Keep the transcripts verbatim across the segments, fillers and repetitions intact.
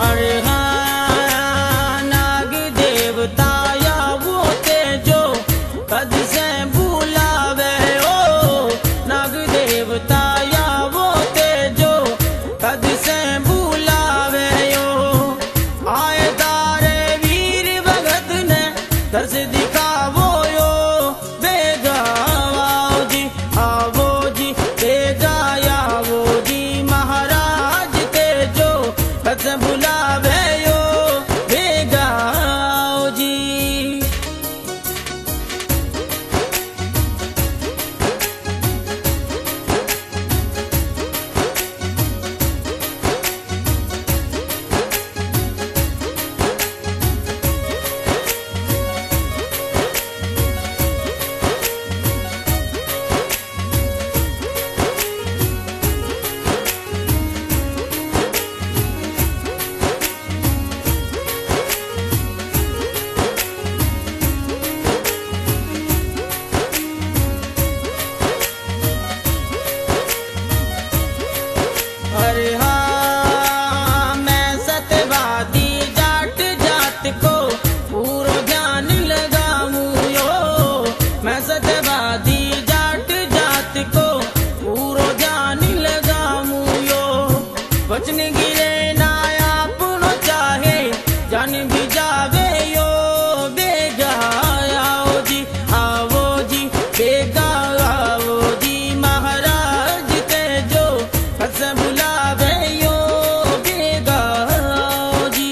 अरे हाँ नाग देवता या वो तेजो कद से बुलावे ओ, नाग देवता या वो तेजो कद से बुलावे ओ। आए तारे वीर भगत ने दर्श दिखावो यो, बेगा आओ जी आवो जी, बेगा आवो जी महाराज तेजो कद से बुलावे यो, बेगा आओ जी। अरे हाँ मैं सत्यवादी जाट जात को पूरा ध्यान लगाऊं यो, मैं सत्यवादी जाट जात को पूरा ध्यान लगाऊं यो। वचन गिरे ना आपनो चाहे जान भी जावे यो, बेगा आओ जी आवो जी, बेगा आओ जी महाराज तेजो कद से बुलावे यो, बेगा आओ जी।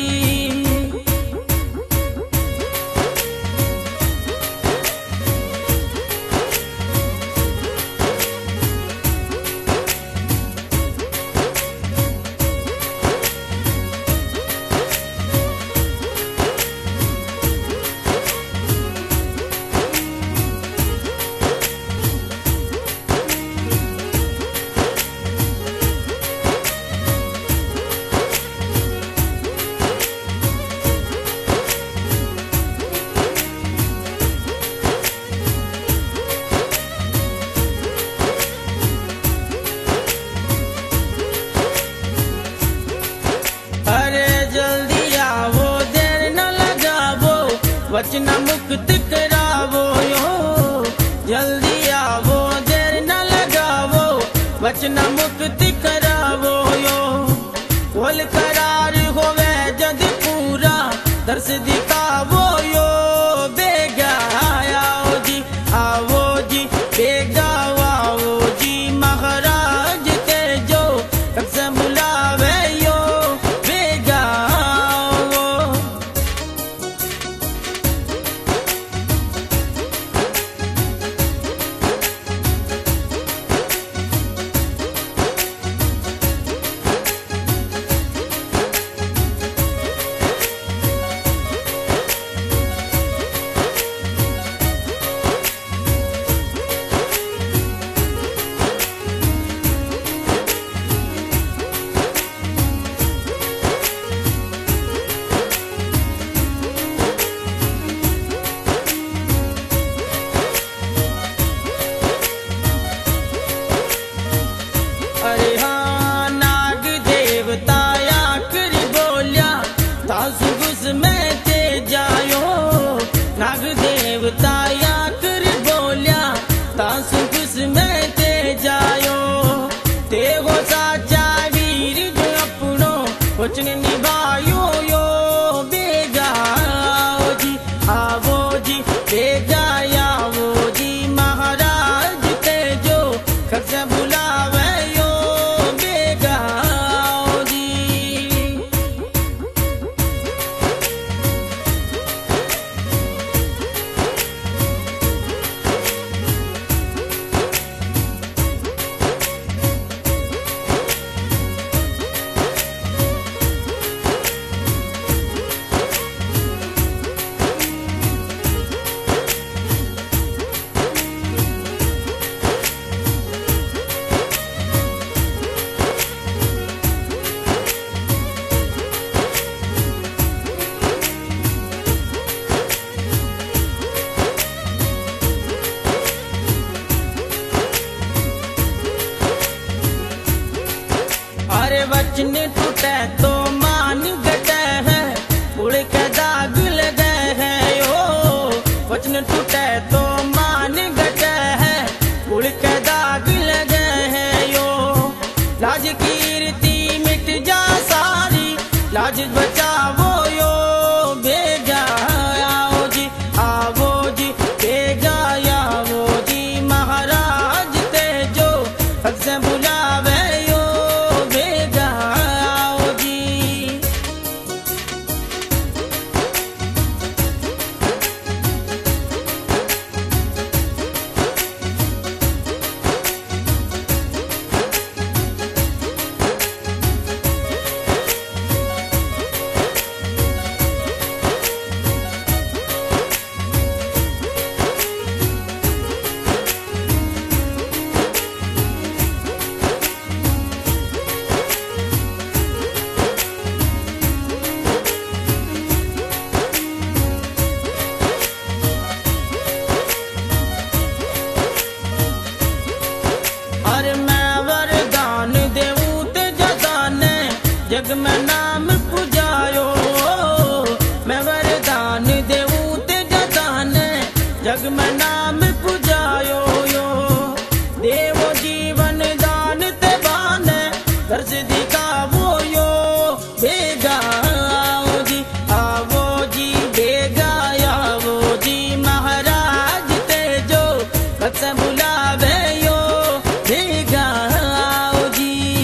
अरे जल्दी आवो देर न लगावो, वचन मुक्त करावो यो, जल्दी आवो देर न लगावो, वचन मुक्त करावो यो। बोल करार होवे जद पूरा दर्श दिखावो यो, बेगा आओ जी आवो जी, बेगा आओ जी महाराज तेजो कद से बुलावे यो, बेगा आओ। अरे हाँ नाग देवता आकर बोलिया तासु घुस में ते जायो, नाग देवता आकर बोलिया तासु घुस में ते जायो। ते हो साचा वीर जो अपनो वचन निभायो यो, बेगा आओ जी आवो जी, बेगा आवो जी महाराज तेजो कद से बुलावे यो, बेगा आओ जी। बचावो यो बेगा आओ जी आवो जी बेगा आवो जी महाराज तेजो हक से बुलावे यो बेगा आओ जी। अरे मैं वरदान देऊं ते जदाने जग में नाम पुजायो। मैं वरदान देऊं ते जदाने जग में नाम पुजायो यो। देवो जीवन दान ते बाने कर्ज दिखावो यो बेगा आओ जी आवो जी बेगा आवो जी महाराज तेजो हक से बुलावे यो बेगा आओ जी।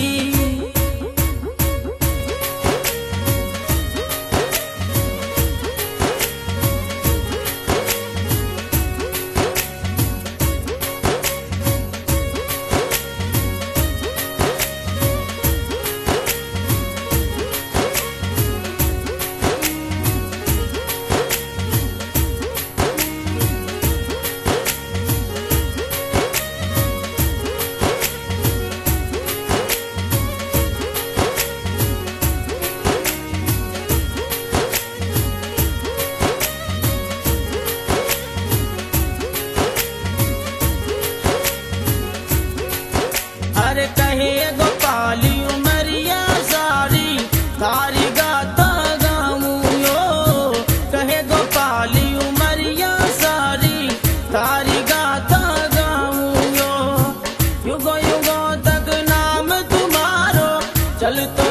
अरे कहे गोपाली उमरिया सारी तारी गाता गाऊं यो। कहे गोपाली उमरिया सारी तारी गाता गाऊं यो। युगों युगों तक नाम तुम्हारो चलतो